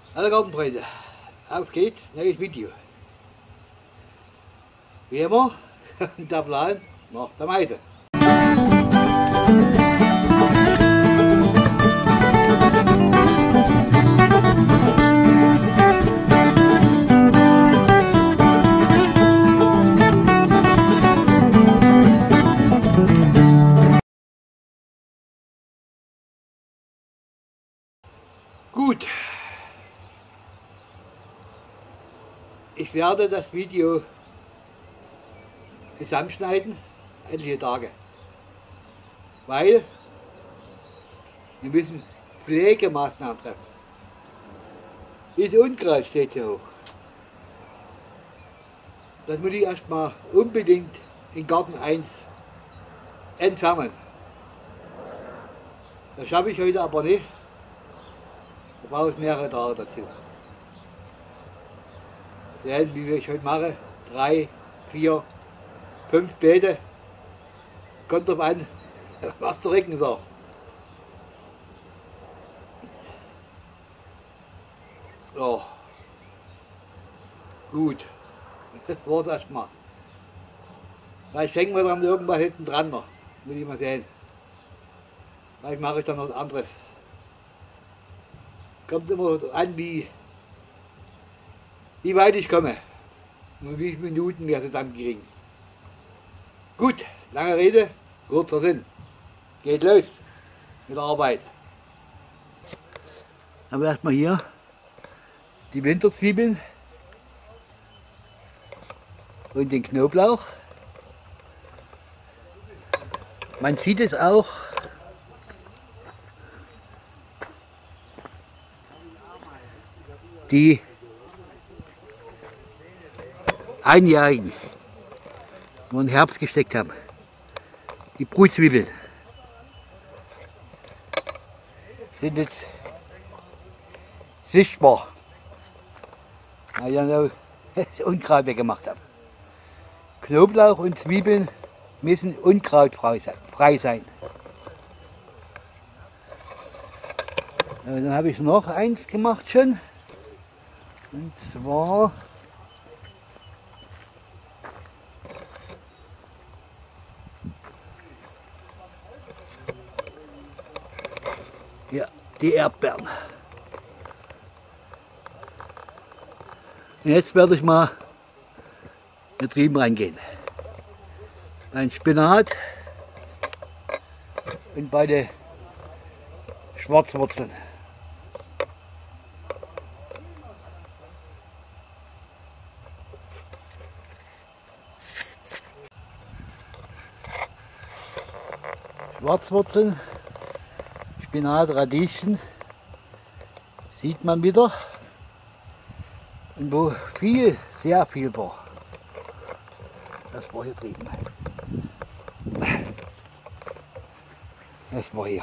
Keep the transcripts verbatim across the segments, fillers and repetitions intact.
Hallo Gartenfreunde, auf geht's, neues Video. Wie immer, der Plan nach der Meise. Gut, ich werde das Video zusammenschneiden, etliche Tage, weil wir müssen Pflegemaßnahmen treffen. Das Unkraut steht hier hoch. Das muss ich erstmal unbedingt in Garten eins entfernen. Das schaffe ich heute aber nicht. Da brauche ich mehrere Tage dazu. Sehen, wie ich heute mache. Drei, vier, fünf Beete. Kommt drauf an, was der Regen sagt. So. Gut. Das war's erstmal. Vielleicht hängen wir dann irgendwas hinten dran noch. Muss ich mal sehen. Vielleicht mache ich dann noch was anderes. Kommt immer an, wie, wie weit ich komme und wie viele Minuten wir zusammenkriegen. Gut, lange Rede, kurzer Sinn. Geht los mit der Arbeit. Aber erstmal hier die Winterzwiebeln und den Knoblauch. Man sieht es auch. Die Einjährigen, die wir im Herbst gesteckt haben, die Brutzwiebeln, sind jetzt sichtbar, weil ich ja das Unkraut weggemacht habe. Knoblauch und Zwiebeln müssen unkrautfrei sein. Dann habe ich noch eins gemacht schon. Und zwar ja, die Erdbeeren. Und jetzt werde ich mal hier drüben reingehen. Ein Spinat und beide Schwarzwurzeln. Schwarzwurzeln, Spinat, Radieschen, sieht man wieder. Und wo viel, sehr viel war, das war hier drüben. Das war hier.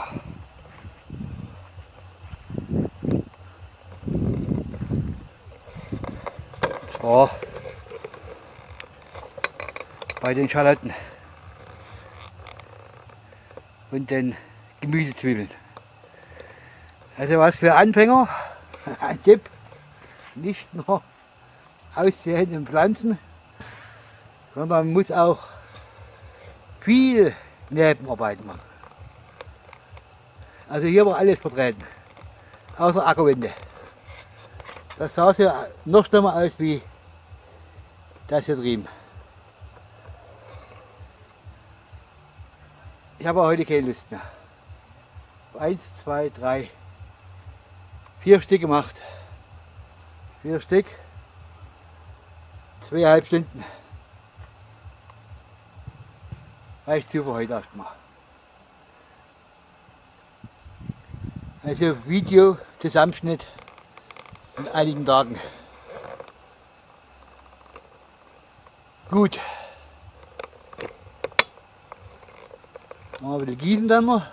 Und zwar bei den Schalotten und den Gemüsezwiebeln. Also was für Anfänger, ein Tipp, nicht nur aussehen und pflanzen, sondern man muss auch viel Nebenarbeit machen. Also hier war alles vertreten, außer Ackerwinde. Das sah ja noch schlimmer aus wie das hier drüben. Ich habe heute keine Lust mehr. Eins, zwei, drei, vier Stück gemacht. Vier Stück, zweieinhalb Stunden. Reicht super heute erstmal. Also Video Zusammenschnitt in einigen Tagen. Gut. Machen wir ein bisschen gießen dann noch.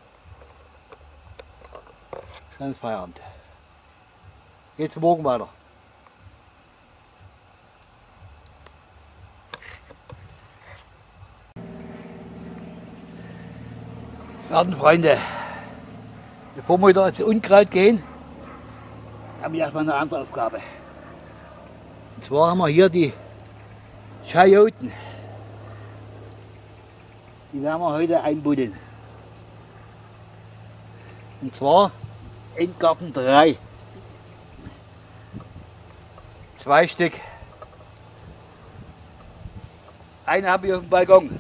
Dann ist Feierabend. Geht's morgen weiter. Gartenfreunde, bevor wir wieder ins Unkraut gehen, habe ich erstmal eine andere Aufgabe. Und zwar haben wir hier die Chayoten. Die werden wir heute einbuddeln. Und zwar Endgarten drei. Zwei Stück. Eine habe ich auf dem Balkon.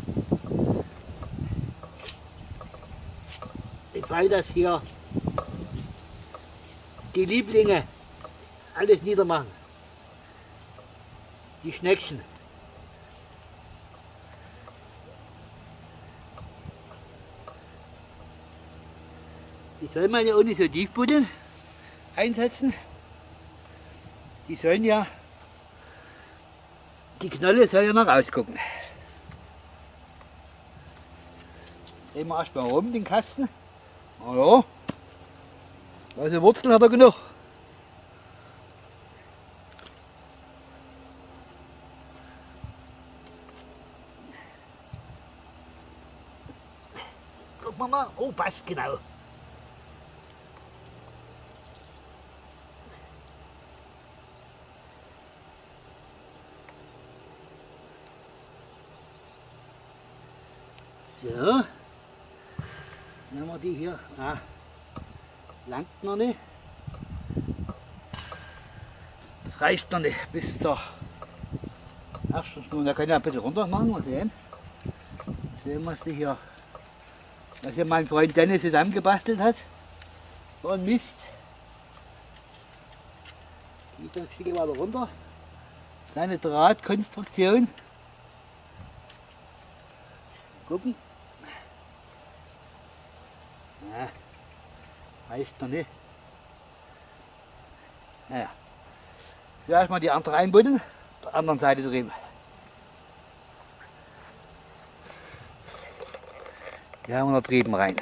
Ich weiß, dass hier die Lieblinge alles niedermachen. Die Schneckchen. Die soll man ja auch nicht so tief buddeln, einsetzen. Die sollen ja, die Knolle soll ja noch rausgucken. Drehen wir erstmal rum den Kasten. Na ja, also Wurzeln hat er genug. Gucken wir mal, oh passt genau. So, dann haben wir die hier, ah, langt noch nicht, das reicht noch nicht bis zur ersten Stunde, da kann ich ja ein bisschen runter machen, mal sehen, sehen wir die hier, was hier mein Freund Dennis zusammengebastelt hat, so ein Mist, geht ein Stück weiter runter, kleine Drahtkonstruktion, gucken. Ja, reicht noch nicht. Naja. Ja, erstmal die andere einbuddeln, der anderen Seite drüben. Die haben wir da drüben rein.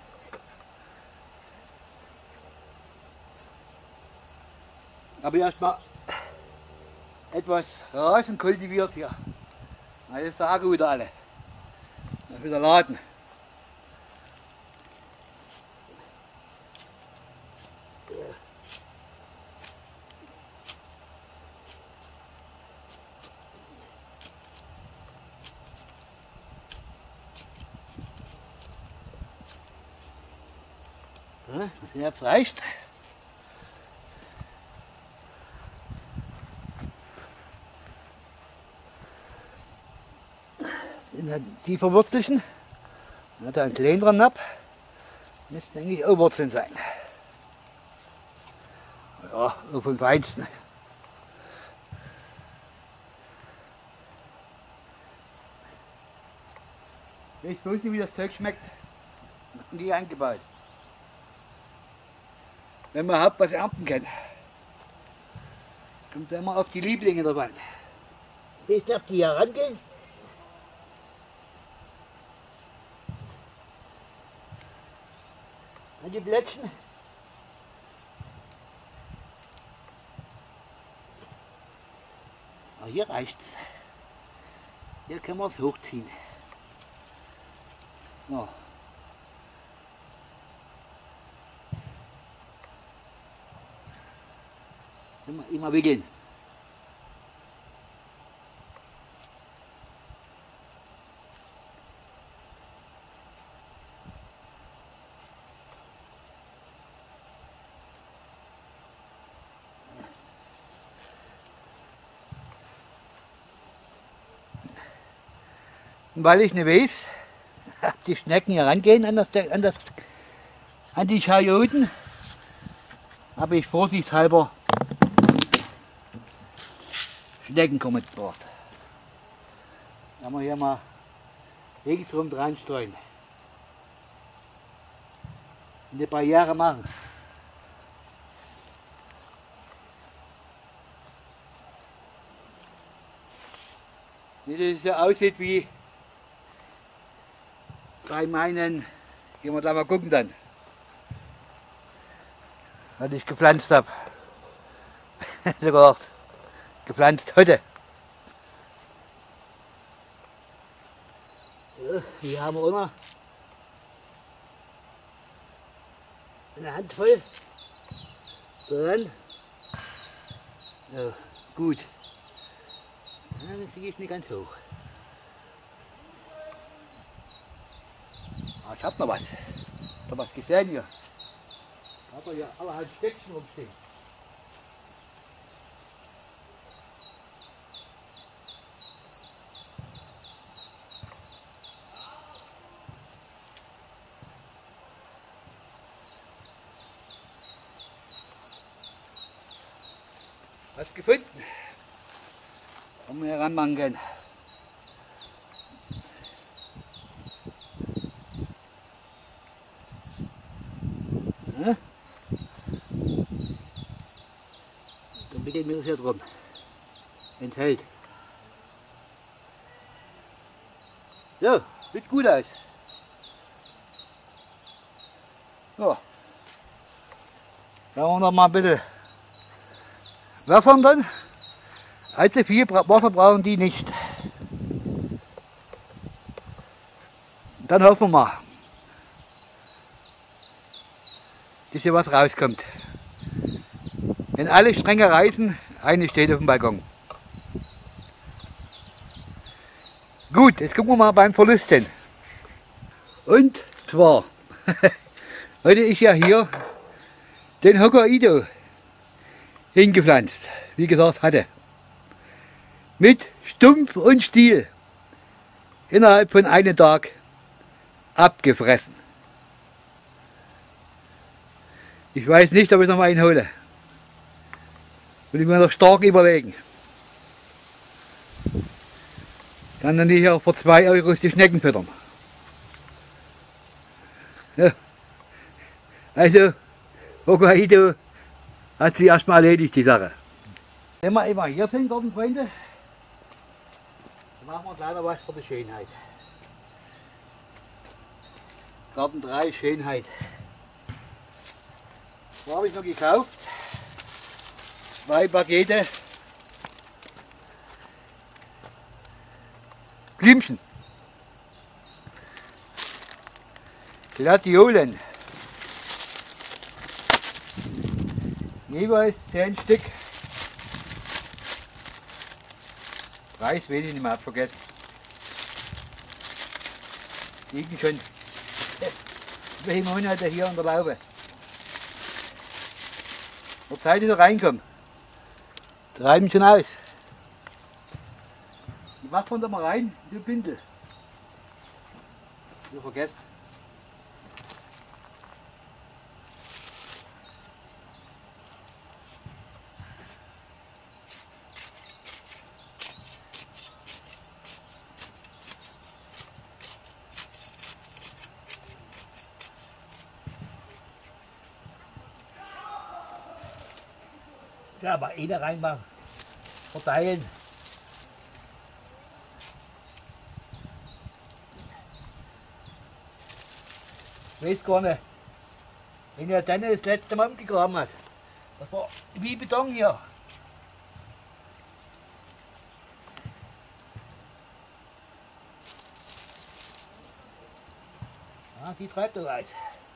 Aber erstmal etwas Rasen kultiviert hier. Na, jetzt ist der Akku wieder alle. Mal wieder laden. Ja, jetzt reicht. Die verwurzelten, hat er einen kleineren ab, müssten eigentlich auch Wurzeln sein. Ja, auch vom Feinsten. Ich weiß bloß nicht, wie das Zeug schmeckt. Nie eingebaut. Wenn man überhaupt was ernten kann. Kommt immer auf die Lieblinge der Wand. Willst du auf die hier rangehen? An die Blättchen. Aber hier reicht's. Hier können wir es hochziehen. So. Immer, immer wickeln. Weil ich nicht weiß, ob die Schnecken hier rangehen an, das, an, das, an die Chayoten, habe ich vorsichtshalber Schneckenkommen gebracht. Da haben wir hier mal ringsrum dran streuen. Eine Barriere machen. Nicht, dass es so aussieht wie bei meinen, gehen wir da mal gucken dann, was ich gepflanzt habe. Sogar gepflanzt heute. Ja, hier haben wir auch noch eine Handvoll. Dran. So, gut. Ja, das kriege ich nicht ganz hoch. Ah, ich hab noch was. Ich hab was gesehen hier. Ich hab hier allerhalb Stöckchen rumstehen. Was gefunden? Wollen wir heranmachen können. Ja? Dann wickeln wir das hier drum. Enthält. So, sieht gut aus. So. Da haben wir noch mal ein bisschen Wasser drin. Allzu viel Wasser brauchen die nicht. Dann hoffen wir mal, dass hier was rauskommt. Wenn alle Stränge reißen, eine steht auf dem Balkon. Gut, jetzt gucken wir mal beim Verlust hin. Und zwar, heute ist ja hier den Hokkaido hingepflanzt, wie gesagt hatte. Mit Stumpf und Stiel innerhalb von einem Tag abgefressen. Ich weiß nicht, ob ich noch mal einen hole. Will ich mir noch stark überlegen. Kann dann nicht auch für zwei Euro die Schnecken füttern. Ja. Also, Hokkaido hat sich erstmal erledigt, die Sache. Wenn wir immer hier sind, Gartenfreunde, dann machen wir leider was für die Schönheit. Garten drei Schönheit. So habe ich noch gekauft. Zwei Pakete Blümchen. Gladiolen. Jeweils zehn Stück. Preis will ich nicht mehr vergessen. Liegen schon welche Monate hier an der Laube. Wird Zeit, dass sie reinkommen. Treiben schon aus. Die macht man da mal rein, die Bündel. Nicht vergessen. Ja, aber eine reinmachen, verteilen. Ich weiß gar nicht, wenn er dann das letzte Mal umgegraben hat. Das war wie Beton hier. Ja, die treibt doch weit.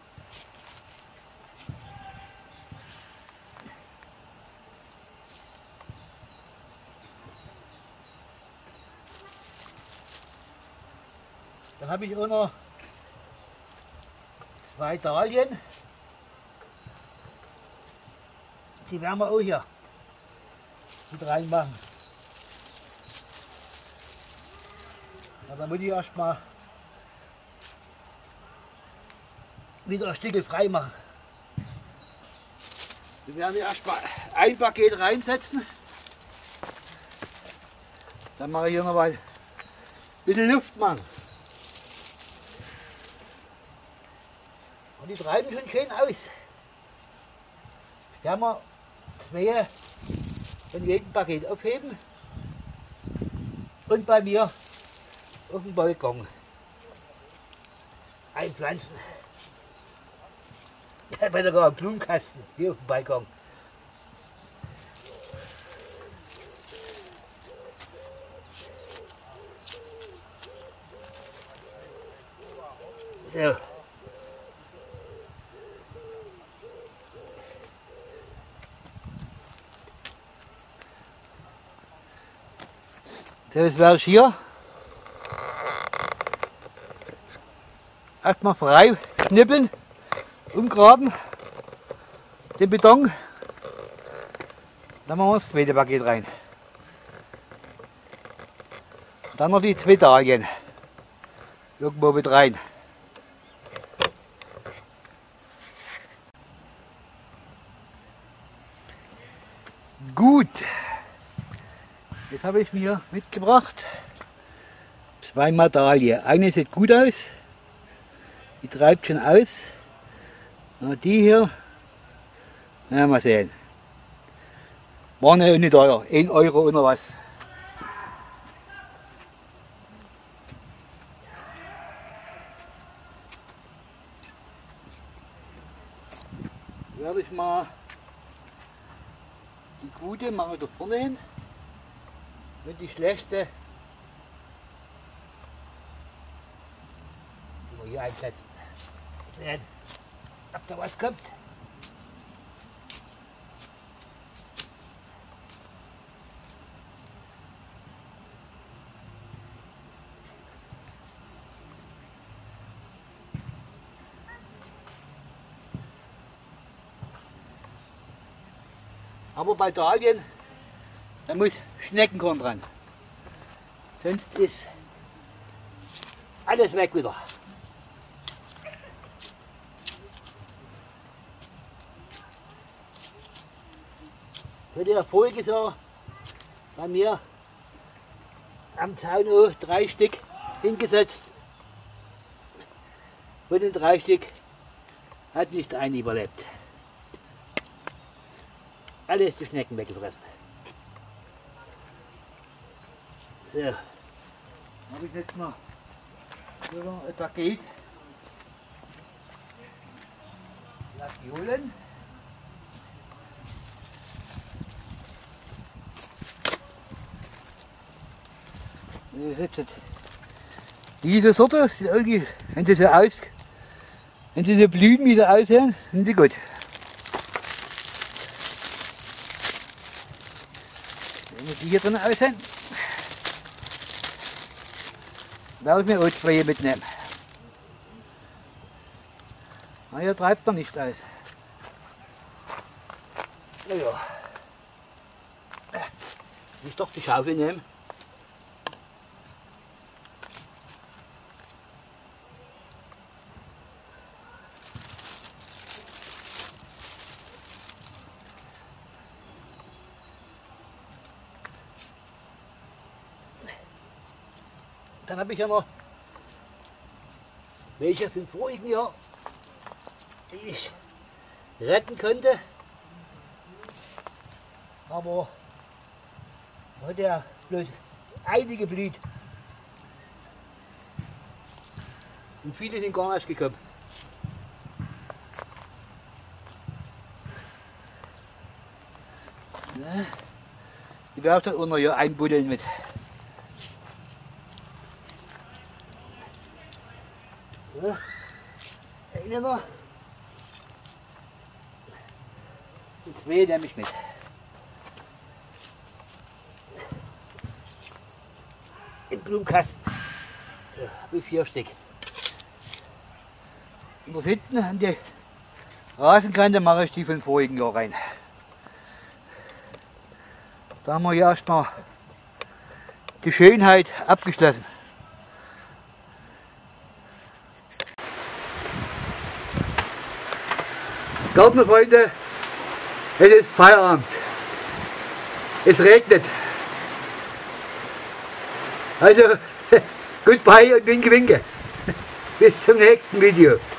Dann habe ich auch noch zwei Dahlien. Die werden wir auch hier mit reinmachen. Ja, da muss ich erstmal wieder ein Stück frei machen. Wir werden erstmal ein Paket reinsetzen. Dann mache ich hier noch mal ein bisschen Luft machen. Und die treiben schon schön aus. Werden wir zwei von jedem Paket aufheben und bei mir auf dem Balkon einpflanzen. Ich habe sogar einen Blumenkasten hier auf dem Balkon. So. Das werde ich hier erstmal frei schnippeln, umgraben, den Beton. Dann machen wir das zweite Paket rein. Dann noch die zwei Dahlien irgendwo mit rein. Gut, jetzt habe ich mir mitgebracht zwei Dahlien. Eine sieht gut aus, die treibt schon aus. Und die hier, na, mal sehen. War ja nicht teuer, ein Euro oder was. Werde ich mal die gute mache ich da vorne hin und die schlechte die wir hier einsetzen. Sehen, ob da was kommt. Aber bei Dahlien, da muss Schneckenkorn dran. Sonst ist alles weg wieder. Ich hatte ja voriges Jahr bei mir am Zaun auch drei Stück hingesetzt. Von den drei Stück hat nicht ein überlebt. Alles die Schnecken weggefressen. So, habe ich jetzt noch ein Paket. Lass die holen. Diese Sorte, irgendwie, wenn sie so aus, wenn sie so blühen, wie sie aussehen, sind sie gut. Die hier drin aussehen, werde ich mir auch zwei mitnehmen. Na, hier treibt er nicht aus. Naja, ich doch die Schaufel nehmen. Dann habe ich ja noch welche vom vorigen Jahr, die ich retten konnte. Aber hat ja bloß einige blüht. Und viele sind gar nicht gekommen. Ja, die werde ich dann unter hier einbuddeln mit. So, eine noch. Und zwei nehme ich mit. Im Blumenkasten. So, wie vier Stück. Und dort hinten an die Rasenkante mache ich die von vorigen Jahr rein. Da haben wir ja erstmal die Schönheit abgeschlossen. Gartenfreunde, es ist Feierabend. Es regnet. Also, goodbye und winke winke. Bis zum nächsten Video.